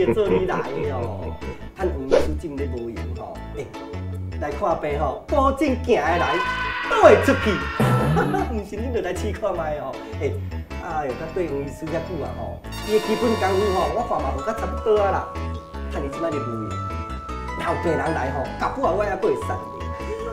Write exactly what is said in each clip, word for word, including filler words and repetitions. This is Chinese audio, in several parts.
叫做你来哦。趁黄医师今日无闲吼，诶，来看病吼，保证行会来，倒会出去。唔信你就来试看卖哦。诶，哎哟，甲对黄医师遐久啊吼，伊的基本功夫吼，我看嘛有甲差不多啊啦。趁你即摆日无闲，若有病人来吼，搞不好我还阁会送你。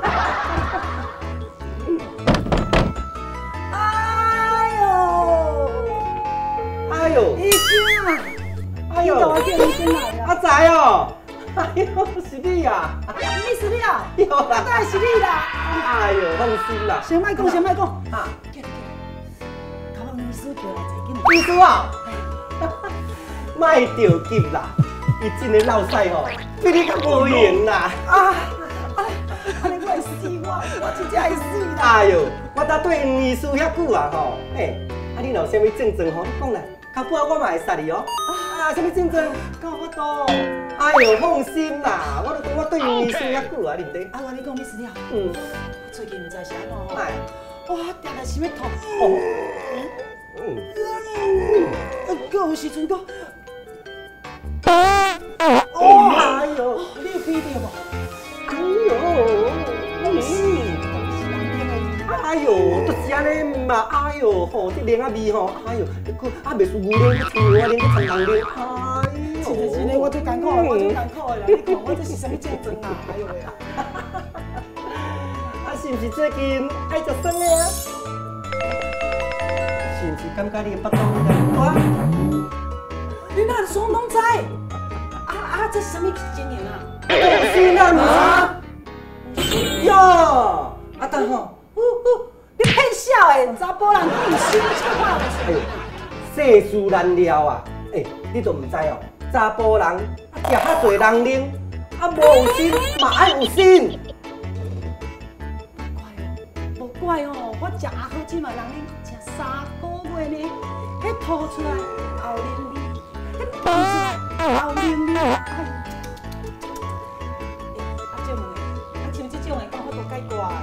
哎呦， 医生啊！ 哎呦， 我叫医生来啊！ 阿仔哦，哎呦，是你啊！ 你是你啊？ 有啦， 当然是你啦！ 哎呦，放心啦。 先莫讲，先莫讲。 啊， 叫来叫来，甲我医师叫来坐紧来。 医师啊，卖着急啦，伊真的老屎吼，比你较无闲啦。 啊啊！安尼我会死我，我真正会死啦！ 哎呦，我搭对黄医师遐久啊吼，诶，啊你若有啥物症状吼，你讲来，搞不好我嘛会杀你哦。啊，啥物症状？ 搞我多。 哎呦，放心啦，我都讲我对黄医师遐久啊，对不对？ 啊，我你讲你是了。 嗯。 最近唔知啥喏， 哎。 哇，定定想要吐。 哦。嗯。 啊，个有时阵个。 哦，哎呦， 你有鼻涕无？ 哎呦， 嗯，是人冷的。 哎呦，就是安尼嘛，哎呦，吼，这凉啊味吼，哎呦，佮啊袂输牛奶，佮青蛙奶，佮参人奶，哎呦， 是的，是的，我最艰苦，我最艰苦的啦。你看我这是啥物症状啊？哎呦喂啊！ 啊，是毋是最近爱食酸的啊？是毋是感觉你的腹肚有点大？ 你哪爽拢知？啊啊，这是啥物情形啊？ 是啦，嘛。哟，啊，等吼。 你骗笑的，查甫人你心切话哎呦，世事难料啊！哎，你都唔知哦，查甫人食遐侪人奶，啊无有心嘛爱有心。 无怪哦，我食阿好酒嘛，人奶食三个月呢，迄吐出来后黏味，迄吐出来后黏味。哎，阿姐问的，啊像这种的讲法都解决。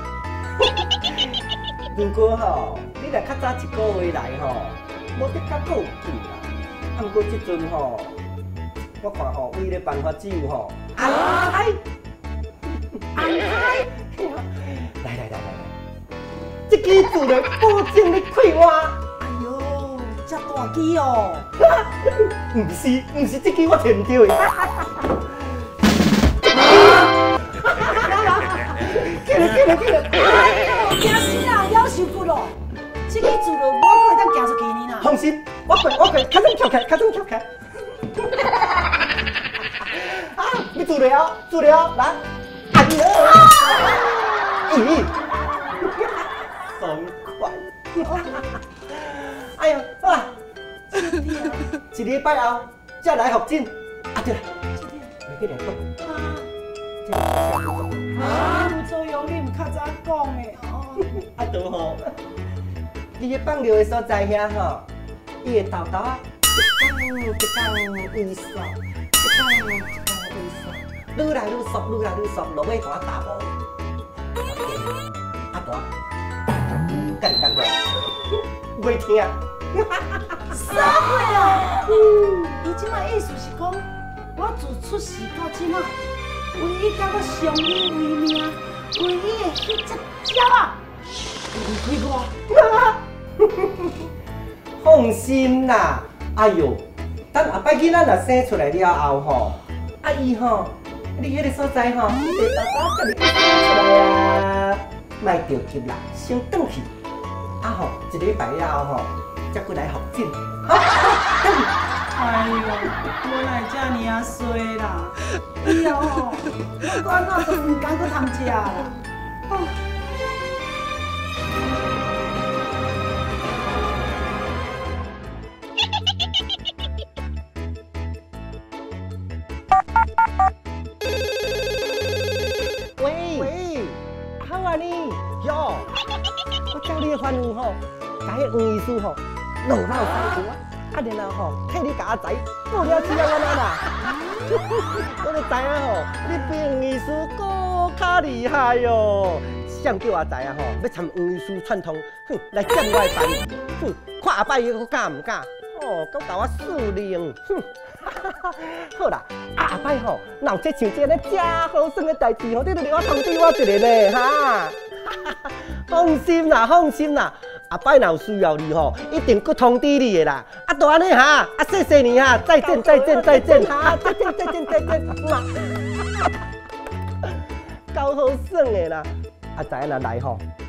如果吼，你若较早一个月来吼，无得较够劲啦。啊，不过即阵吼，我看吼，唯一的办法只有吼，安胎，安胎。来来来来来，这支治疗保证你快活。 哎呦，这大机哦！ 唔是，唔是这支我摕唔到的。起来起来起来！ 惊死啦，夭寿骨咯！这个治疗我可会当行出去呢啦。 放心，我会我会，较算跳起来，较算跳起来。啊，你治疗治疗来，哎呦，咦，爽快！哎呦，好啦，一礼拜后再来复诊。啊对了，袂记来讲。 啊，副作用你唔较早讲的哦。 啊，都好。你迄放尿的所在遐吼，伊的豆豆啊，一缸一缸微缩，一缸一缸微缩，愈来愈缩，愈来愈缩，落尾甲我打无。啊大，干干的，袂听。 啥货啊？伊即摆意思是讲，我自出世到即摆。唯一甲我相依为命，唯一的迄只鸟啊，离开我。 放心啦，哎呦，等下摆囡仔若生出来了后吼，啊伊吼，你迄个所在吼，伊会爸爸甲你生出来啊，莫着急啦，先转去，啊吼，一礼拜了后吼，才过来复诊。 哎呦，我哪会遮尔啊衰啦！以后吼，我安怎都唔敢去通食啦。 喂喂，好啊你哟，我叫你的番薯吼，甲迄黄医师吼，落肉三球啊！啊，然后吼，替你甲阿仔报了资料安尼啦。我就知影吼，你比黄医师搁较厉害哟。想叫阿仔啊吼，要参黄医师串通，哼，来占我的班，哼，看阿伯伊搁敢唔敢？ 哦，搁甲我输零，哼！好啦，啊后摆吼，若有这像这咧正好耍的代志吼，你著另我通知我一个呢，哈！放心啦，放心啦，后摆若有需要你吼，一定搁通知你的啦。啊，就安尼哈，啊，谢谢你哈，再见，再见，再见，哈，再见，再见，再见，哇！够好耍的啦，啊，知影若来吼。